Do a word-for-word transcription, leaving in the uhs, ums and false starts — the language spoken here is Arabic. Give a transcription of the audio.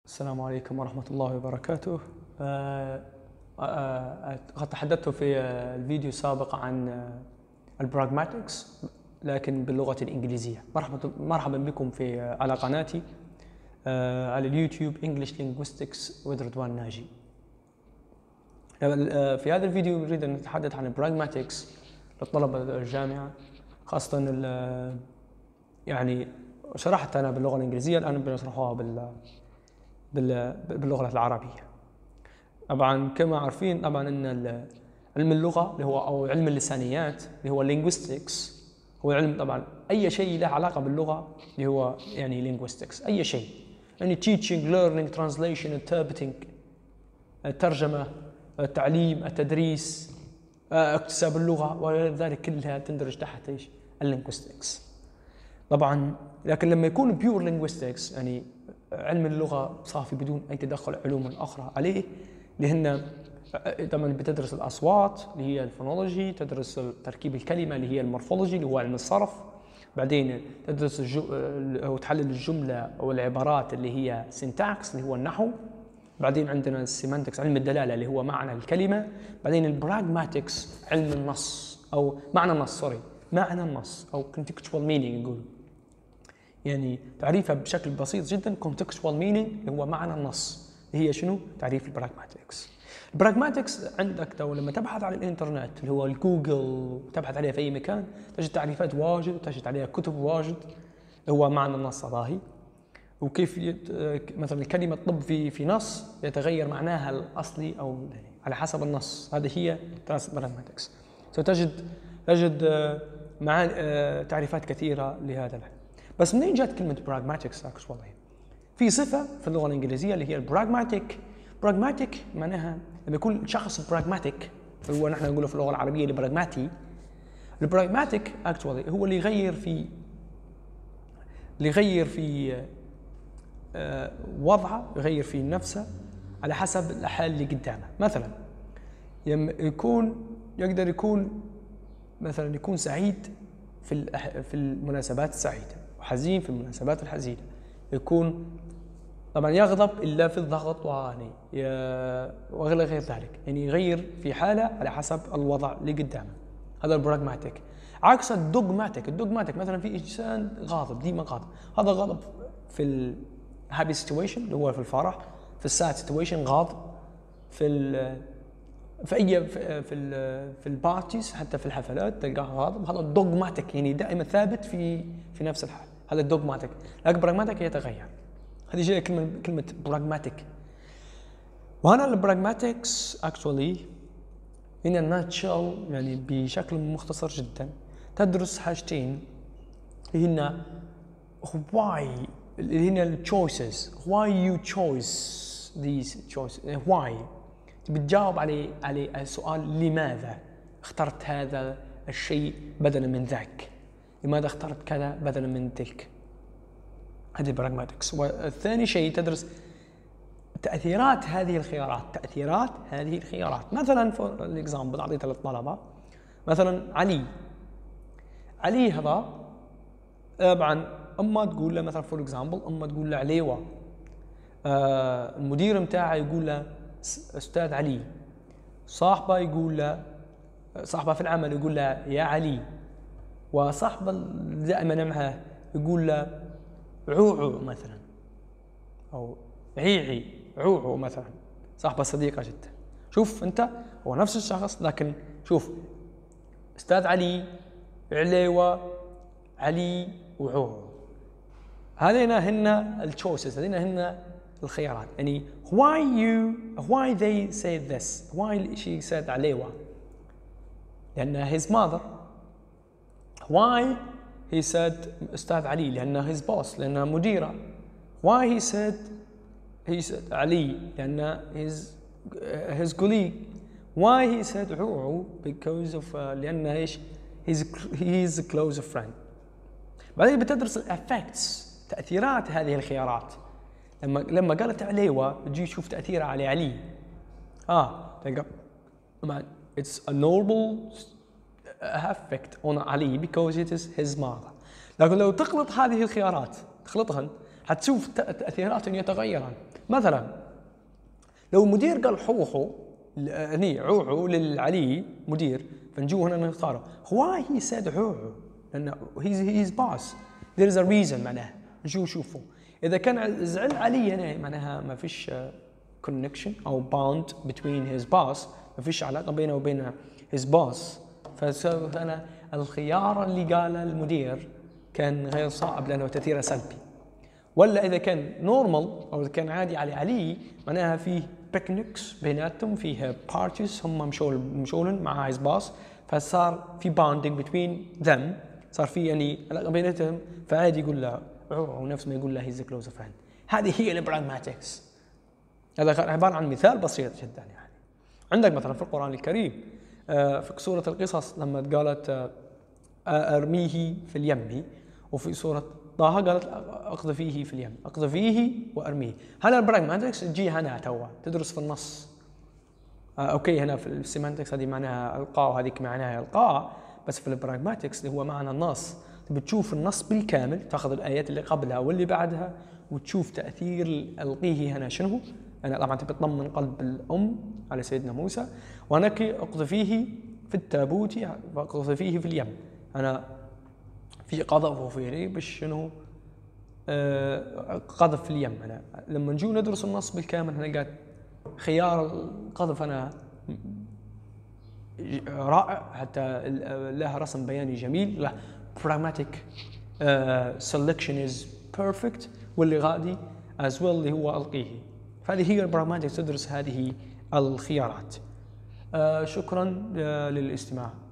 السلام عليكم ورحمة الله وبركاته. آه، آه، قد تحدثت في الفيديو السابق عن البراغماتكس لكن باللغة الإنجليزية. مرحبا مرحبا بكم في على قناتي آه، على اليوتيوب English Linguistics with رضوان ناجي. في هذا الفيديو نريد أن نتحدث عن البراغماتكس للطلبة الجامعة، خاصة يعني شرحت أنا باللغة الإنجليزية، الآن بنشرحها بال باللغة العربية. طبعا كما عارفين طبعا ان علم اللغة اللي هو او علم اللسانيات اللي هو linguistics هو علم طبعا اي شيء له علاقة باللغة اللي هو يعني linguistics، اي شيء يعني teaching learning translation interpreting، الترجمة، التعليم، التدريس، اكتساب اللغة وغير ذلك كلها تندرج تحت ايش؟ linguistics. طبعا لكن لما يكون pure linguistics يعني علم اللغة صافي بدون أي تدخل علوم أخرى عليه، لأن طبعا بتدرس الأصوات اللي هي الفونولوجي، تدرس تركيب الكلمة اللي هي المورفولوجي اللي هو علم الصرف، بعدين تدرس الجو... أو تحلل الجملة أو العبارات اللي هي syntax اللي هو النحو، بعدين عندنا السيمانتكس علم الدلالة اللي هو معنى الكلمة، بعدين البراغماتكس علم النص أو معنى النص سوري معنى النص أو contextual meaning يقول، يعني تعريفها بشكل بسيط جدا contextual meaning اللي هو معنى النص، هي شنو؟ تعريف البراغماتكس. البراغماتكس عندك لو لما تبحث على الانترنت اللي هو الجوجل تبحث عليها في اي مكان تجد تعريفات واجد وتجد عليها كتب واجد هو معنى النص هذاهي، وكيف مثلا كلمة طب في في نص يتغير معناها الأصلي أو على حسب النص، هذه هي البراغماتكس. ستجد تجد مع تعريفات كثيرة لهذا العلم. بس منين جات كلمة براغماتكس اكشوالي؟ في صفة في اللغة الإنجليزية اللي هي البراغماتيك. براغماتيك معناها لما يكون شخص براغماتيك، هو نحن نقوله في اللغة العربية البراغماتي. البراغماتيك اكشوالي هو اللي يغير في اللي يغير في آه وضعه، يغير في نفسه على حسب الحال اللي قدامه. مثلا يكون يقدر يكون مثلا يكون سعيد في في المناسبات السعيدة وحزين في المناسبات الحزينة، يكون طبعا يغضب إلا في الضغط واني وغير غير ذلك، يعني يغير في حالة على حسب الوضع اللي قدامه. هذا البراغماتيك. عكس الدوغماتيك. الدوغماتيك مثلا في إنسان غاضب ديما غاضب، هذا غضب في الهابي سيتويشن اللي هو في الفرح، في الساد سيتويشن غاضب، في ال في اي في في, في البارتيز حتى في الحفلات تلقاه غاضب. هذا الدوغماتيك يعني دائما ثابت في في نفس الحال، هذا الدوغماتيك. لكن براغماتيك يتغير. هذه جايه كلمه كلمه براغماتيك. وهنا البراغماتكس اكشولي in a nutshell يعني بشكل مختصر جدا تدرس حاجتين اللي هن why اللي هن التشويسز why you choose these choices why بتجاوب عليه على السؤال لماذا اخترت هذا الشيء بدلا من ذاك، لماذا اخترت كذا بدلا من تلك. هذه البراغماتكس. والثاني شيء تدرس تأثيرات هذه الخيارات تأثيرات هذه الخيارات. مثلا فور الاكزامبل اعطيتها للطلبة، مثلا علي علي هذا طبعا اما تقول له مثلا فور اكزامبل اما تقول له عليوه، آه المدير متاعه يقول له أستاذ علي، صاحبه يقول له صاحبه في العمل يقول له يا علي، وصاحبه دائما معه يقول له عوعو مثلا أو عيعي عوعو مثلا، صاحبه صديقه جدا. شوف أنت هو نفس الشخص لكن شوف أستاذ علي، عليوة، علي وعوعو، هذين هن التشويسز، هذين هن الخيارات. يعني why you why they say this why she said عليوة لأنها his mother. why he said أستاذ علي لأنها his boss لأنها مديرة. why he said he said علي لأنها his his colleague. why he said عوعو because of uh, لأنها إيش he's he's a close friend. بعدين بتدرس الافكتس تأثيرات هذه الخيارات. لما لما قالت عليوة تجي تشوف تأثيرها على علي. اه تلقى it's a normal effect on علي because it is his mother. لكن لو تخلط هذه الخيارات تخلطهن حتشوف تأثيرات يتغيرن. مثلا لو المدير قال حوحو هني عوحو للعلي مدير، فنجو هنا نختاره why he said عوحو، لأنه he's his boss there is a reason. معناها نجو شوفوا إذا كان زعل علي هنا معناها ما فيش connection أو bond between his boss، ما فيش علاقة بينه وبين his boss، فأنا الخيار اللي قاله المدير كان غير صائب لأنه تأثيره سلبي. ولا إذا كان نورمال أو إذا كان عادي على علي معناها فيه بيكنيكس بيناتهم، فيه بارتيز هم مشول مشولن مع هايز باص، فصار في باوندينج بتوين ذم، صار في يعني علاقة بيناتهم، فعادي يقول له أو نفس ما يقول له هيز كلوز فريند. هذه هي البراغماتكس. هذا عبارة عن مثال بسيط جدا. يعني عندك مثلا في القرآن الكريم في سورة القصص لما قالت أرميه في اليم، وفي سورة طه قالت اقذفيه في اليم، اقذفيه وارميه. هنا البراغماتكس تجي هنا توا تدرس في النص. آه اوكي هنا في السيمانتكس هذه معناها القاء وهذيك معناها القاء، بس في البراغماتكس اللي هو معنى النص بتشوف النص بالكامل، تاخذ الايات اللي قبلها واللي بعدها وتشوف تاثير القيه هنا شنو. انا طبعا تبي تطمن قلب الام على سيدنا موسى، وهناك اقذفيه في التابوت واقذفيه في اليم. انا في قذف وفي ريب شنو آه قذف في اليم. أنا لما نجو ندرس النص بالكامل هنا قاعد خيار القذف أنا رائع، حتى له رسم بياني جميل، له pragmatic uh, selection is perfect، واللي غادي as well اللي هو ألقيه. فهذه هي البراغماتيك، تدرس هذه الخيارات. uh, شكرا uh, للاستماع.